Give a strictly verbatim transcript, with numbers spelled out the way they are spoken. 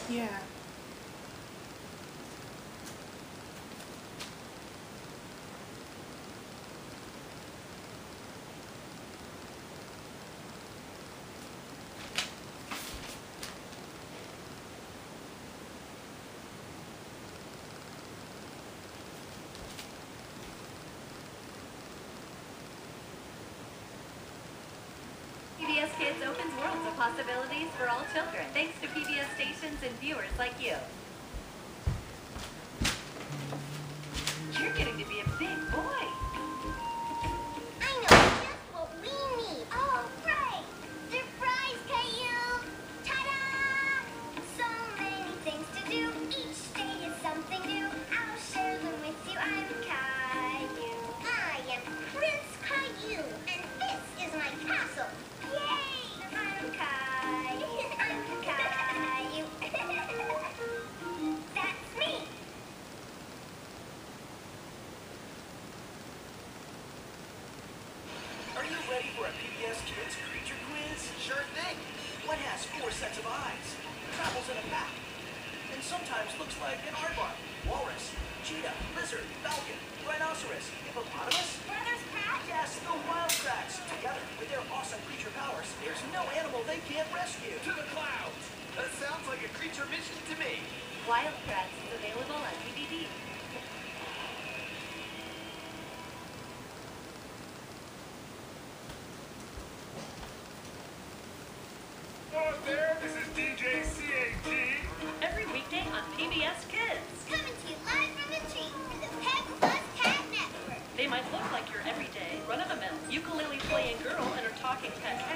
Yeah. P B S Kids opens worlds of possibilities for all children, thanks to P B S stations and viewers like you. You're getting to be a big boy. I know just what we need. All right. Surprise, Caillou! Ta-da! So many things to do. Each day is something new. I'll share them with you. I'm Caillou. I am Prince Caillou, and this is my castle. Yay! I'm Caillou. I'm Caillou. That's me. Are you ready for a P B S Kids creature quiz? Sure thing. What has four sets of eyes, travels in a pack, and sometimes looks like an aardvark, walrus, cheetah, lizard, falcon, rhinoceros, hippopotamus? Brothers Pat? Yes, the wild cracks. Together with their awesome creature powers, there's no animal they can't rescue. To the clouds! That sounds like a creature mission to me. Wild Kratts is available on D V D. Oh, there, this is D J C A G. Every weekday on P B S Kids. Coming to you live from the tree with the Pep Plus Cat Network. They might look like your everyday, run-of-the-mill, ukulele-playing girl and her talking pet cat.